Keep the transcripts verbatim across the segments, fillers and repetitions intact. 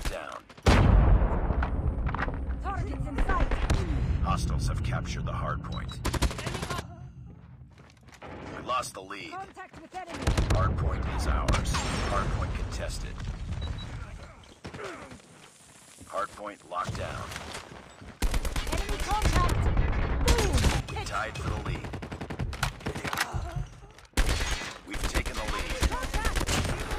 locked down. Targets in sight. Hostiles have captured the hard point. We lost the lead. Contact with enemy. Hard point is ours. Hard point contested. Hard point locked down. Enemy contact. Boom. We Hit. tied for the lead. We've taken the lead. Contact.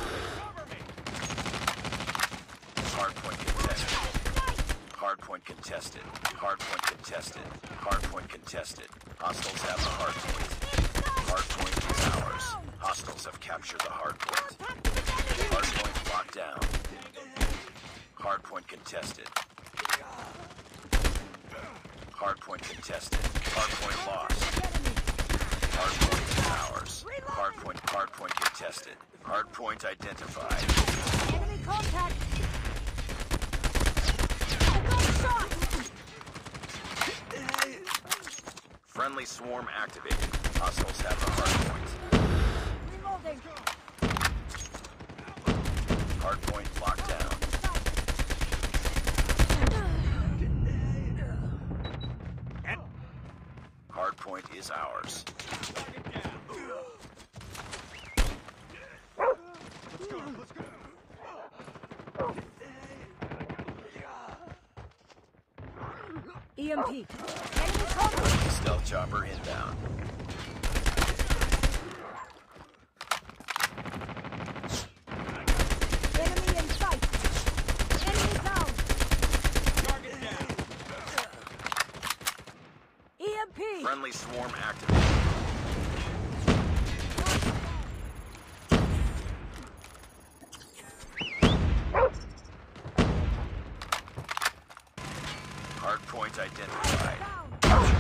Hard point contested. Hard point contested. Hard point contested. Hard point contested. Hostiles have the hard point. Hard point is ours. Hostiles have captured the hard point. Hard point locked down. Hard point contested. Hard point contested. Hard point lost. Hard point is ours. Hard point, hard point contested. Hard point identified. Enemy contact. I got shot. Friendly swarm activated. Hostiles have the hard point. Reloading. Hard point locked down. Hard point is ours. E M P. Enemy contact. Stealth chopper inbound. Enemy in sight. Enemy down. Target down. E M P. Friendly swarm activated. Hard point identified. Down.